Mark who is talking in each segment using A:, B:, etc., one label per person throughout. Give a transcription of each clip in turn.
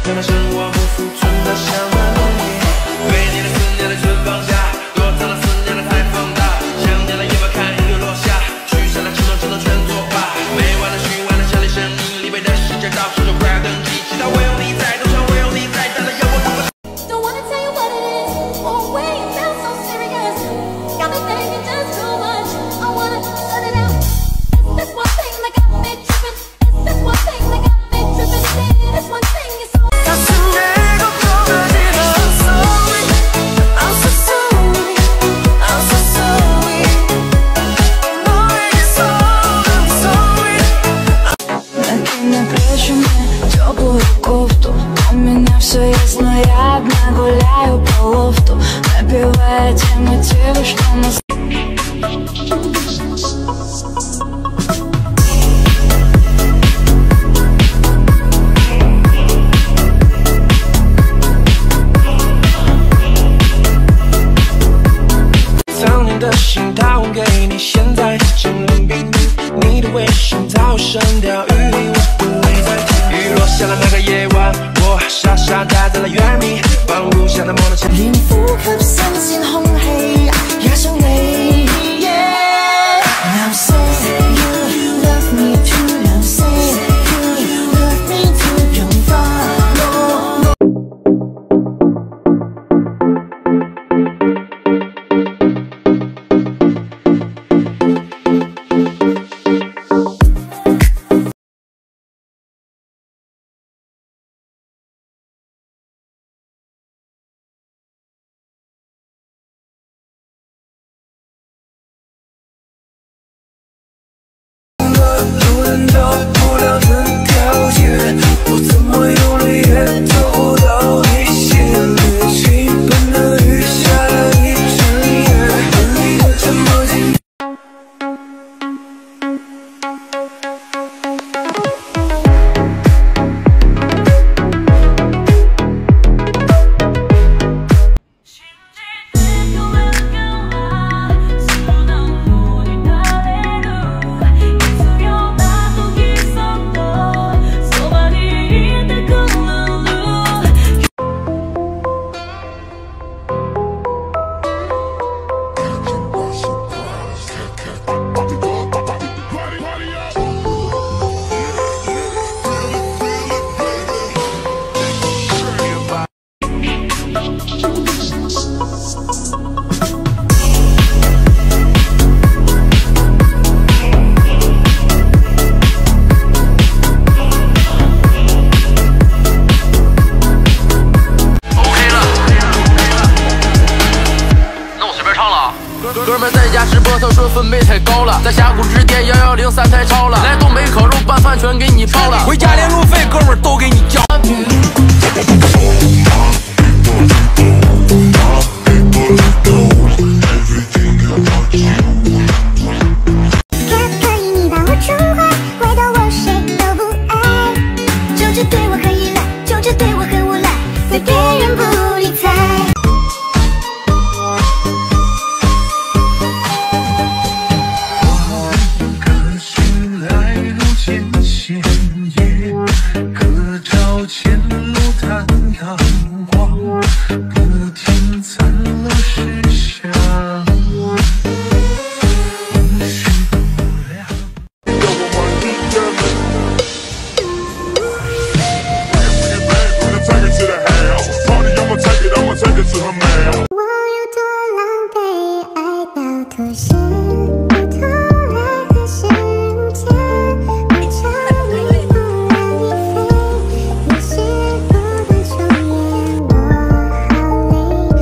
A: 让那生活不复存的像那农业。对你的思念的全放下，躲藏了思念的太放大，想念的夜晚看雨落下，许下的承诺只能全作罢。每晚的虚幻的想你声音，离别的世界到处都快要登记，期待唯有你在，都想唯有你在，但是要我怎么？
B: Don't wanna tell you what it is. Oh, wait, you sound so serious. Got me thinking just too much. I wanna let it out. Is this one thing that got me tripping? Is this one thing that got me tripping? See, this one thing is so. 다시 내가 떠나지마. I'm sorry. I'm so sorry. I'm so sorry. 너에게서 I'm sorry.
C: Накинь плечами теплую кофту. У меня все ясно, я одна гуляю по лофту, напевая те мотивы, что нас...
A: 苍年的心掏给你，现在是精灵病毒，你的微信早删掉语音，我不会再听。雨落下的那个夜晚，我傻傻待在了原地，放不下那梦的前。
C: 連呼吸新鮮空氣也想你。Now say you love me too. Now say you love me too. 永放落。
A: 路人到不了的条件，我怎么用力也走不到一线。倾盆的雨下了一整夜，你的沉默进。
D: 哥们在家直播，他说分贝太高了，在峡谷之巅1103太超了，来东北烤肉拌饭全给你包了，回家连路费哥们都给你交。
B: 可以你把我宠坏，坏到我谁都不爱，就只对我很依赖，就只对我很无赖，对别人不理睬。
A: 前路坦荡晃，不停残留石像。
B: 我有多狼狈，爱到吐血，不痛爱何时无解？我朝你疯了一飞，你是不断重演，我好累。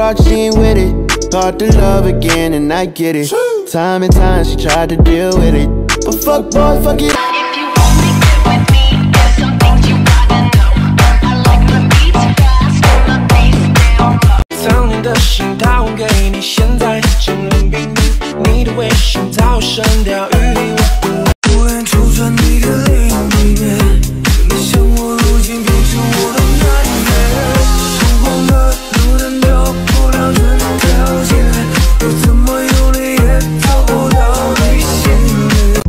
E: thought she ain't with it. Hard to love again, and I get it. Time and time she tried to deal with it, but fuck boy, fuck it.
F: If you only get with me, there's some things you gotta know. I like my beats fast, my bass down low.
A: 藏你的心掏给你，现在是冷冰冰，你的微信早声调语音我不忽然戳穿你的另一面，你像我如今变成我的那一面，疯狂的路灯照不了整条街，我怎么用力也找不到你心里。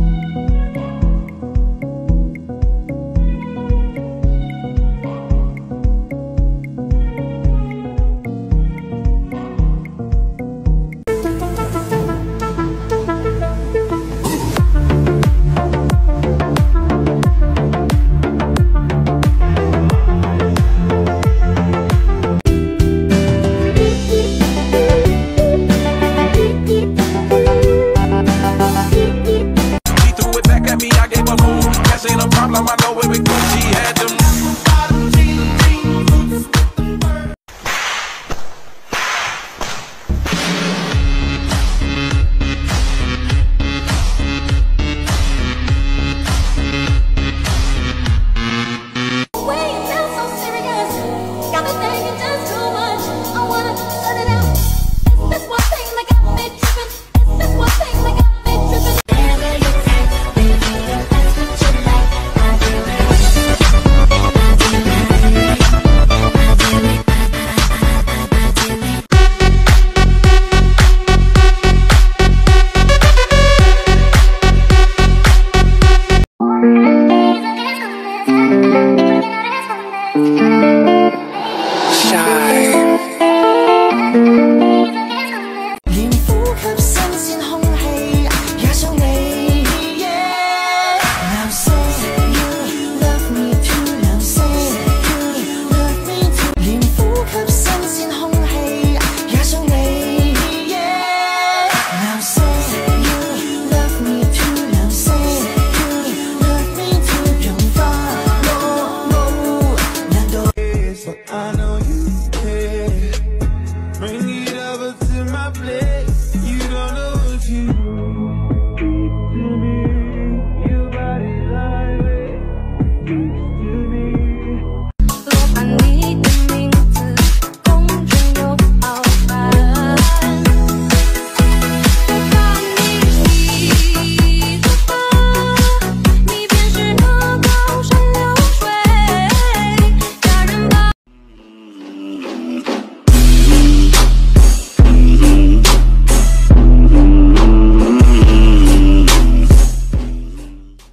E: You body like it.